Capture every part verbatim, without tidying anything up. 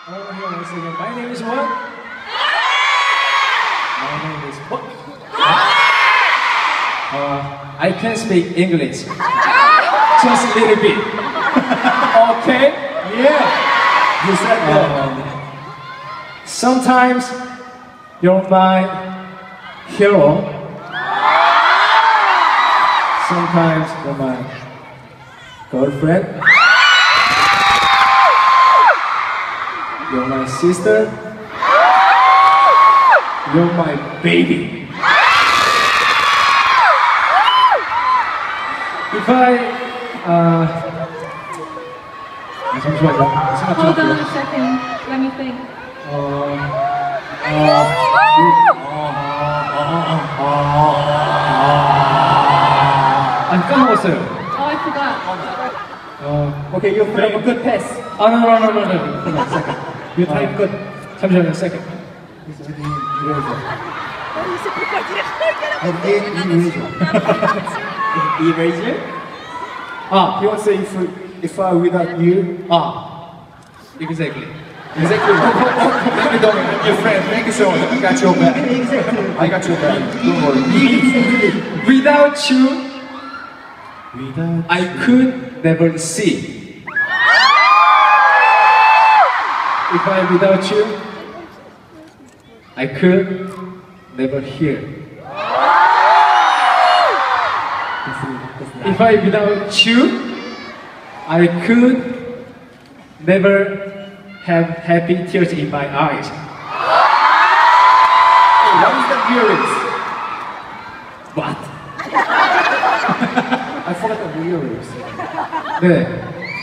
Oh, here once again. My name is what? My name is what? Uh, I can speak English. Just a little bit. Okay? Yeah. You said that. Um, sometimes you're my hero. Sometimes you're my girlfriend. You're my sister. You're my baby. If I, uh, 잠시만요. 생각 좀 Hold on 할게요. a second. Let me think. 어, 어, 안 까먹었어요. Oh, I forgot. 어, Okay, you have a good pass. 아, no, no, no, no, no. Hold on a second. You type good. 잠시만요, second. Eraser? 아, He wants to say if, if I without you. 아, exactly. Exactly. Let me don't your friend. Thank you so much. I got your back. Exactly. I got your back. Don't worry. Without you, Without I could never see. If I without you, I could never hear. If I without you, I could never have happy tears in my eyes. What is that lyrics? What? I forgot the lyrics. 네.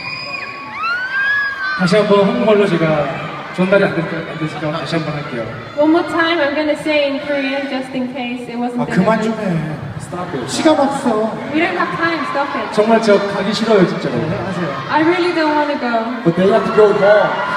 다시 한번 한국말로 제가 전달이 안 될까 안 됐을까 다시 한번 할게요. One more time, I'm gonna say in Korean just in case it wasn't 아 그만 delivered. 좀 해. Stop it. 시간 없어. We don't have time, stop it. 정말 저 가기 싫어요 진짜로. 하세요. I really don't want to go. But they have to go home.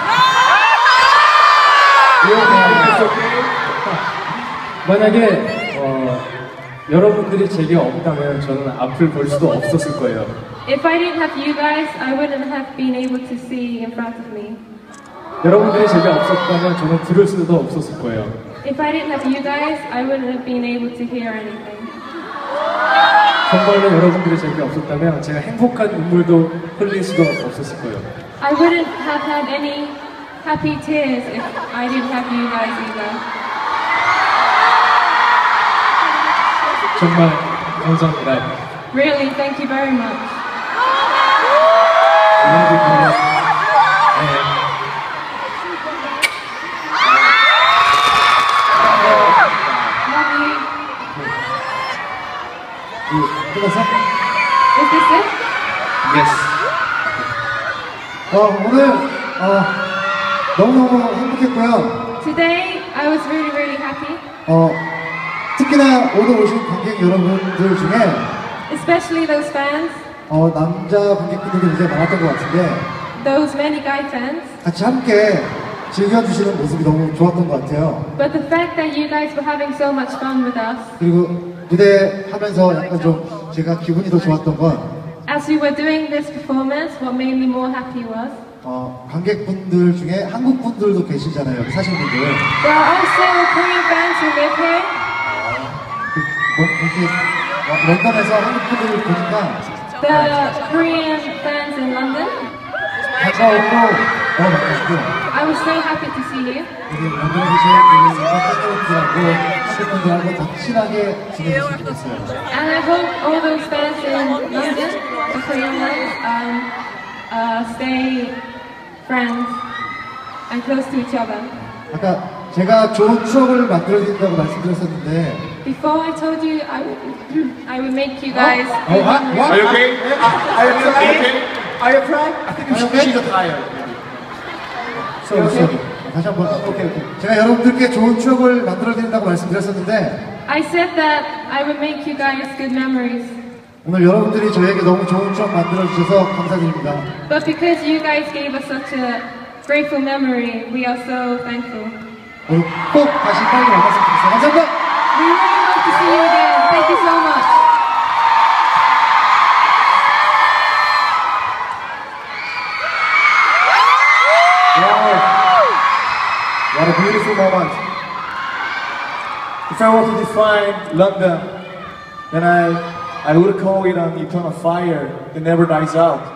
만약에 어, 여러분들이 제게 없다면 저는 앞을 볼 수도 없었을 거예요. If I didn't have you guys, I wouldn't have been able to see in front of me. 여러분들이 제게 없었다면 저는 들을 수도 없었을 거예요. If I didn't have you guys, I wouldn't have been able to hear anything. 정말로 여러분들이 제게 없었다면 제가 행복한 눈물도 흘릴 수도 없었을 거예요. I wouldn't have had any happy tears if I didn't have you guys either. 정말 감사합니다. Really, thank you very much. Love you. 끝났어? Is this it? Yes. 어 오늘 어 너무너무 행복했고요. Today, I was really, really happy. 어 특히나 오늘 오신 관객 여러분들 중에 Especially those fans, 어 남자 관객분들이 굉장히 많았던 것 같은데 those many guy fans. 같이 함께 즐겨주시는 모습이 너무 좋았던 것 같아요. But the fact that you guys were having so much fun with us, 그리고 무대 하면서 약간 좀 제가 기분이 더 좋았던 건 as we were doing this performance, what made me more happy was 어, 관객분들 중에 한국 분들도 계시잖아요. 여기 사신 분들. there are also Korean fans who live here. 그, 뭐, 이렇게 어, 런던에서 한국 분들을 보니까 The Korean fans in London. 반가웠고 어 반갑고 I was so happy to see you. 여기 런던에 계신 우리 팬분들하고 한국 분들하고 더 친하게 지내셨으면 좋겠어요. And I hope all those fans in London, the Korean ones, um, uh, stay friends and close to each other. 아까 제가 좋은 추억을 만들어드린다고 말씀드렸었는데 Before I told you I would, I would make you guys. 어, 아, what? Are you okay? Are you okay? Are you crying? I think Are you okay? she's tired. sorry, sorry. 다시 한번 오케이 오케이. 제가 여러분들께 좋은 추억을 만들어드린다고 말씀드렸었는데 I said that I would make you guys good memories. 오늘 여러분들이 저에게 너무 좋은 추억 만들어주셔서 감사드립니다. But because you guys gave us such a grateful memory, we are so thankful. 오늘 꼭 다시 빨리 만났으면 좋겠어요. 감사합니다. We really hope to see you again. Thank you so much. 와우. beautiful moment. If I were to define London, then I, I would call it an eternal fire that never dies out.